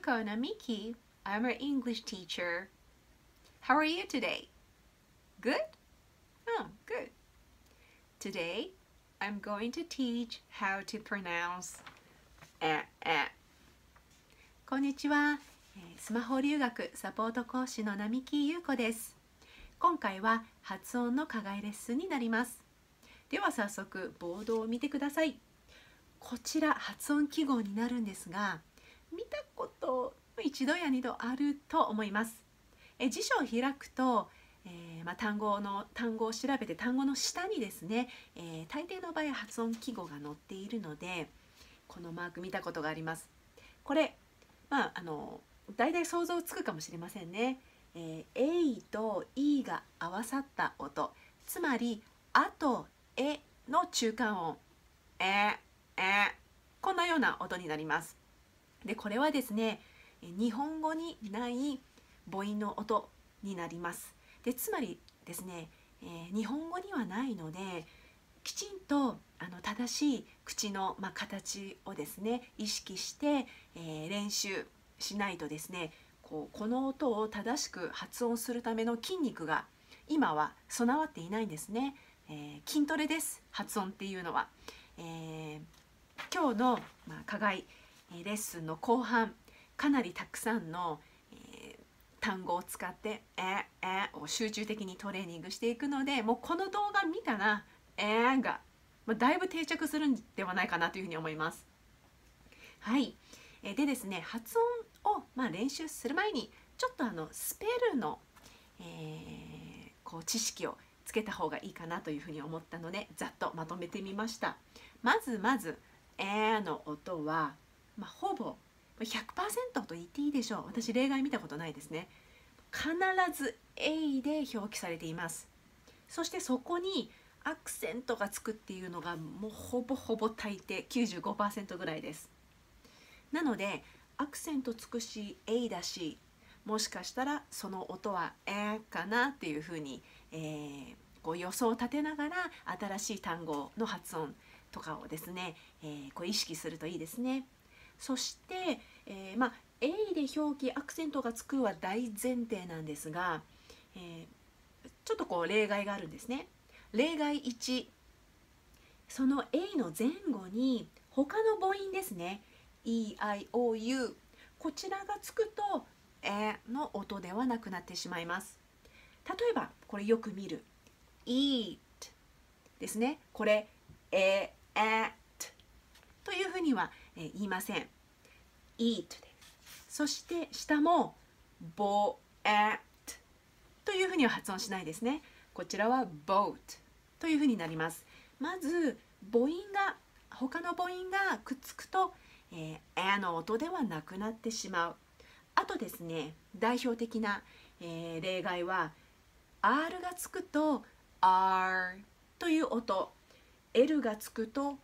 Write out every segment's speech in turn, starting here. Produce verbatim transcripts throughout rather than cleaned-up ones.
Yukiko and Miki. I'm your English teacher. How are you today? Good? Oh, good. Today, I'm going to teach how to pronounce eh, eh. こんにちは。スマホ留学サポート講師の並木優子です。今回は発音の課外レッスンになります。では早速ボードを見てください。こちら発音記号になるんですが、見たこと一度や二度あると思います。え辞書を開くと、えーまあ、単語の単語を調べて単語の下にですね、えー、大抵の場合発音記号が載っているので、このマーク見たことがあります。これ、まああの大体想像つくかもしれませんね。えー、A と E が合わさった音、つまりあとえの中間音、ええこんなような音になります。でこれはですね、日本語にない母音の音になります。でつまりですね、えー、日本語にはないので、きちんとあの正しい口の、まあ、形をですね意識して、えー、練習しないとですね、こうこの音を正しく発音するための筋肉が今は備わっていないんですね。えー、筋トレです、発音っていうのは。えー、今日の、まあ、課外レッスンの後半、かなりたくさんの、えー、単語を使って「え」「え」を集中的にトレーニングしていくので、もうこの動画見たら「え」が、まあ、だいぶ定着するんではないかなというふうに思います。はい、えー、でですね、発音を、まあ、練習する前にちょっとあのスペルの、えー、こう知識をつけた方がいいかなというふうに思ったので、ざっとまとめてみました。まずまず「え」の音は、まあ、ほぼ ひゃくパーセント と言っていいでしょう。私例外見たことないですね。必ず「え」で表記されています。そしてそこにアクセントがつくっていうのがもうほぼほぼ大抵 きゅうじゅうごパーセント ぐらいです。なのでアクセントつくし「え」だし、もしかしたらその音は「え」かなっていうふうに、えー、こう予想を立てながら新しい単語の発音とかをですね、えー、こう意識するといいですね。そして、えー、まあ「え」で表記アクセントがつくは大前提なんですが、えー、ちょっとこう例外があるんですね。例外いち、その「え」の前後に他の母音ですね、イーアイオーユー、こちらがつくと「え」の音ではなくなってしまいます。例えばこれよく見る「eat」ですね。これ「え」「at」というふうには言いません。eat です。そして下も boat というふうには発音しないですね。こちらは boat というふうになります。まず母音が他の母音がくっつくと、えー、a の音ではなくなってしまう。あとですね、代表的な、えー、例外は R がつくと R という音、L がつくと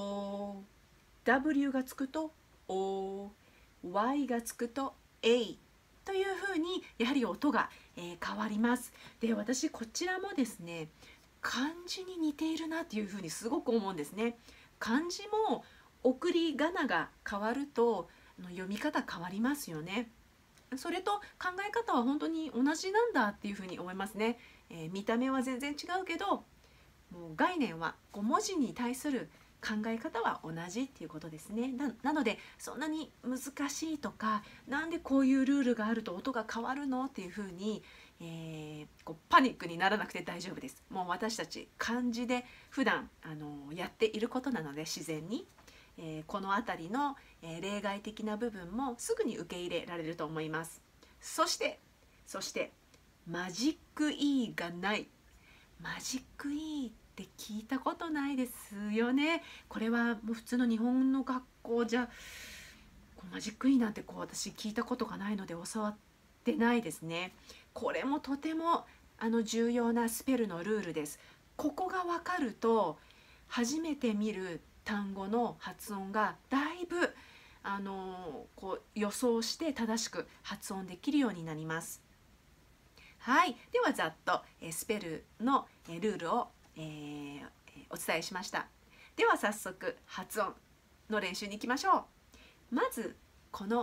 O、W がつくと O、Y がつくと A というふうにやはり音が、えー、変わります。で、私こちらもですね、漢字に似ているなというふうにすごく思うんですね。漢字も送り仮名が変わると読み方変わりますよね。それと考え方は本当に同じなんだっていうふうに思いますね。えー、見た目は全然違うけど、もう概念はこう文字に対する考え方は同じっていうことですね。な, なのでそんなに難しいとか、なんでこういうルールがあると音が変わるのっていうふうに、えー、こうパニックにならなくて大丈夫です。もう私たち漢字で普段あのやっていることなので、自然に、えー、この辺りの、えー、例外的な部分もすぐに受け入れられると思います。そしてそしてマジック E がない。マジック E って聞いたことないですよね。これはもう普通の日本の学校じゃこうマジック E なんてこう私聞いたことがないので教わってないですね。これもとてもあの重要なスペルのルールです。ここが分かると初めて見る単語の発音がだいぶあのこう予想して正しく発音できるようになります。はい、ではざっとスペルのルールを、えー、お伝えしました。では早速発音の練習に行きましょう。まずこの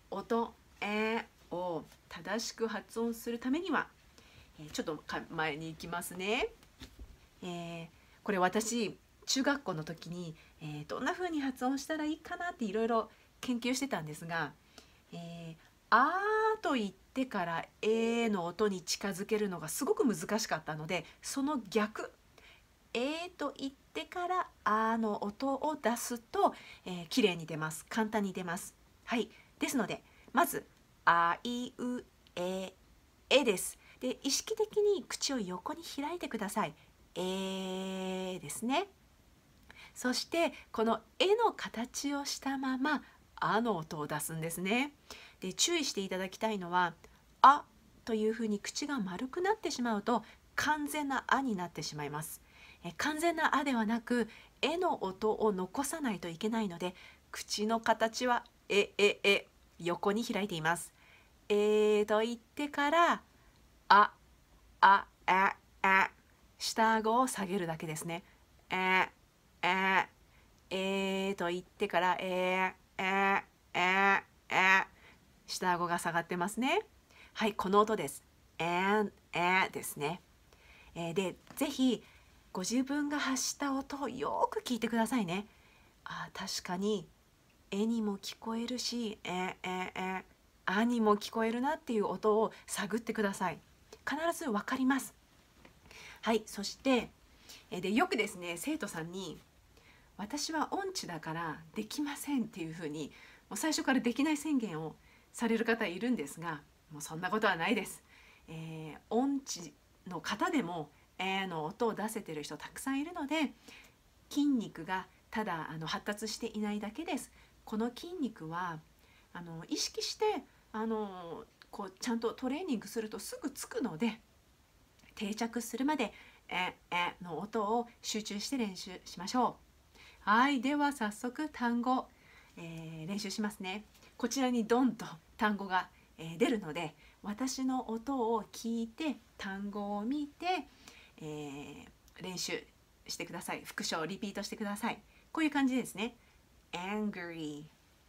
音えを正しく発音するためには、えー、ちょっと前に行きますね。えー、これ私中学校の時に、えー、どんな風に発音したらいいかなっていろいろ研究してたんですが、えー、あーと言ってからえの音に近づけるのがすごく難しかったので、その逆、えと言ってからあの音を出すと、えー、綺麗に出ます。簡単に出ます。はい。ですのでまずあいうええです。で意識的に口を横に開いてください。えですね。そしてこの「え」の形をしたまま「あ」の音を出すんですね。で注意していただきたいのは「あ」というふうに口が丸くなってしまうと完全な「あ」になってしまいます。え完全な「あ」ではなく「え」の音を残さないといけないので、口の形は「え」「え」「え」横に開いています。えーと言ってから「あ」「あ」「あ」「あ」下顎を下げるだけですね。えええーと言ってからえーえーえーえー下顎が下がってますね。はい、この音です。えーえーですね。えー、でぜひご自分が発した音をよく聞いてくださいね。あ、確かにえにも聞こえるし、えーえーえーあにも聞こえるなっていう音を探ってください。必ずわかります。はい、そしてでよくですね、生徒さんに私は音痴だからできませんっていうふうにもう最初からできない宣言をされる方いるんですが、もうそんなことはないです。えー、音痴の方でも「えー」の音を出せてる人たくさんいるので、筋肉がただあの発達していないだけです。この筋肉はあの意識してあのこうちゃんとトレーニングするとすぐつくので、定着するまで「ええ」の音を集中して練習しましょう。はい、では早速単語、えー、練習しますね。こちらにドンと単語が、えー、出るので、私の音を聞いて単語を見て、えー、練習してください。復唱リピートしてください。こういう感じですね。angry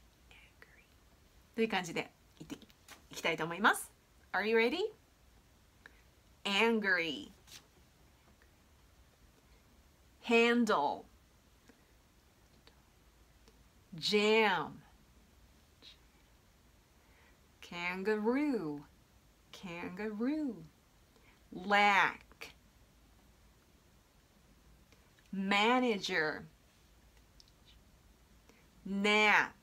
という感じで言っていきたいと思います。Are you ready? Angry, handle, jam, kangaroo, kangaroo, lack, manager, nap,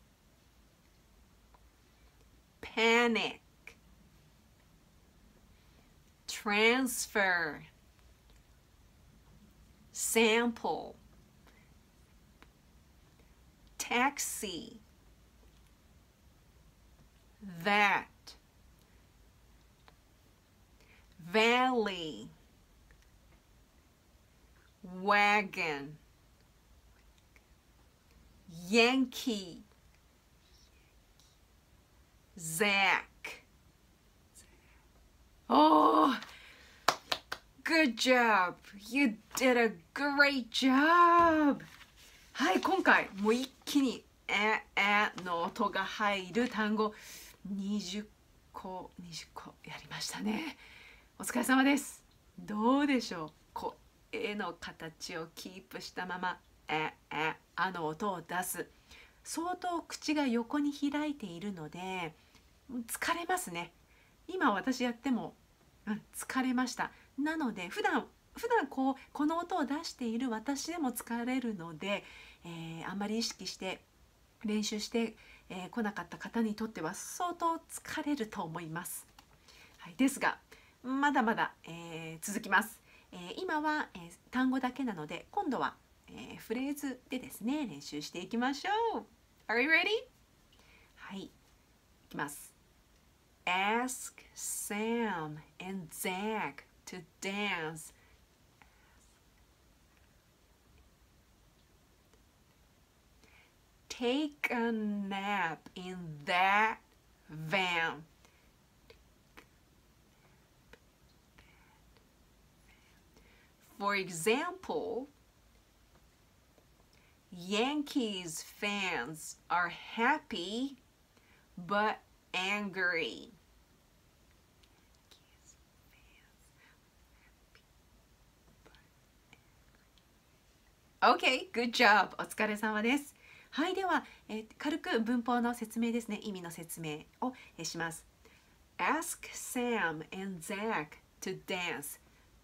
panic, transfer, sample, taxi, that, valley, wagon, Yankee, Zach. Oh, good job. You did a great job. はい、今回もう一気にええの音が入る単語にじゅっこにじゅっこやりましたね。お疲れ様です。どうでしょう。こうえの形をキープしたままええあの音を出す。相当口が横に開いているので疲れますね。今私やっても、うん、疲れました。なので普段普段こうこの音を出している私でも疲れるので、えー、あんまり意識して練習してこ、えー、なかった方にとっては相当疲れると思います。はい、ですがまだまだ、えー、続きます。えー、今は、えー、単語だけなので今度は、えー、フレーズでですね練習していきましょう。Are you ready? はい、いきます。Ask Sam and Zach to dance. Take a nap in that van. For example, Yankees fans are happy, but angry. Okay, good job. お疲れ様です。はい、では、えー、軽く文法の説明ですね、意味の説明を、えー、します。Ask Sam and Zach to dance.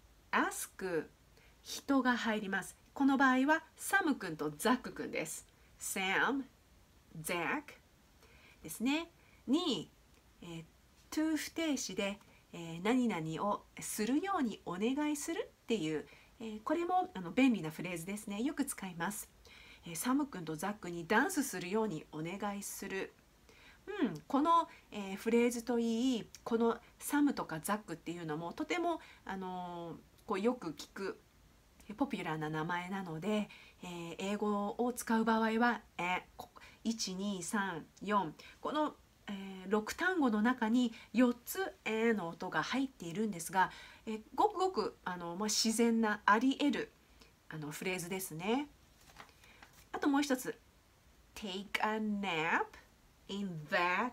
Ask 人が入ります。この場合はサム君とザック君です。Sam, Zach ですね。に、えー、to 不定詞で、えー、何々をするようにお願いするっていう、えー、これもあの便利なフレーズですね。よく使います。えー、サム君とザックにダンスするようにお願いする。うん、この、えー、フレーズといい、このサムとかザックっていうのもとても、あのー、こうよく聞くポピュラーな名前なので、えー、英語を使う場合は「え」いちにさんよんこの、えー、ろく単語の中によっつ「え」の音が入っているんですが、えー、ごくごくあの、まあ、自然なあり得るあのフレーズですね。あともう一つ「take a nap in that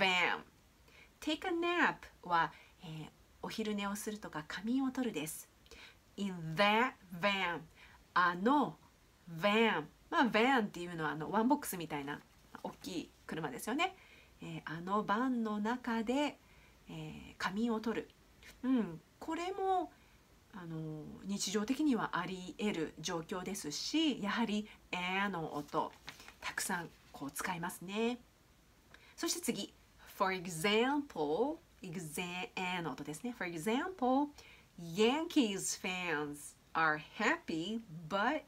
van」take a nap は、えー、お昼寝をするとか仮眠を取るです。in that van あの van まあ van っていうのはあのワンボックスみたいな大きい車ですよね、えー、あのバンの中で、えー、仮眠を取る、うん、これもあの日常的にはあり得る状況ですし、やはり「え」の音たくさんこう使いますね。そして次 for example exam の音ですね。for example Yankees fans are happy but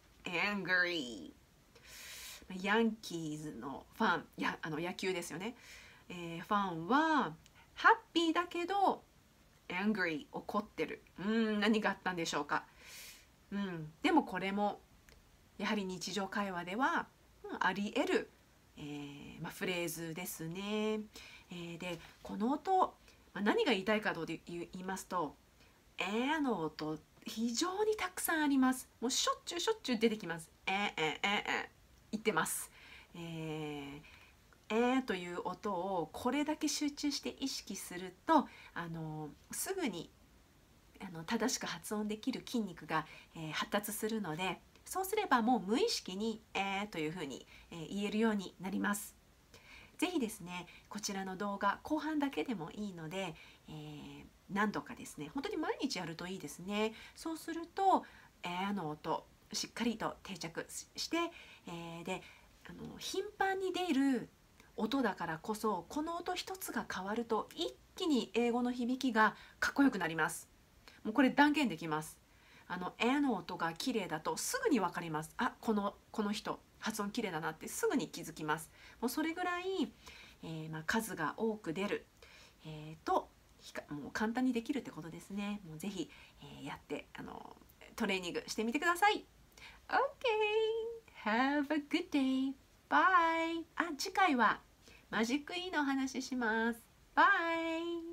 angry. ヤンキーズのファン、やあの野球ですよね、えー、ファンはハッピーだけど angry 怒ってる。うん、何があったんでしょうか。うん、でもこれもやはり日常会話では、うん、あり得る、えーまあ、フレーズですね。えー、でこの音、まあ、何が言いたいかと言いますとえの音非常にたくさんあります。もうしょっちゅうしょっちゅう出てきます。ええええ言ってます。えー、えという音をこれだけ集中して意識すると、あのすぐにあの正しく発音できる筋肉が、えー、発達するので、そうすればもう無意識にえというふうに、えー、言えるようになります。ぜひですね、こちらの動画後半だけでもいいので、えー、何度かですね、本当に毎日やるといいですね。そうすると「えー」の音しっかりと定着して、えー、であの頻繁に出る音だからこそ、この音一つが変わると一気に英語の響きがかっこよくなります。もうこれ断言できます。あの「え」の音が綺麗だとすぐに分かります。あ、このこの人発音綺麗だなってすぐに気づきます。もうそれぐらい、えーまあ、数が多く出る、えー、ともう簡単にできるってことですね。もうぜひ、えー、やってあのトレーニングしてみてください。Okay, have a good day. Bye. あ、次回はマジック E のお話しします。Bye.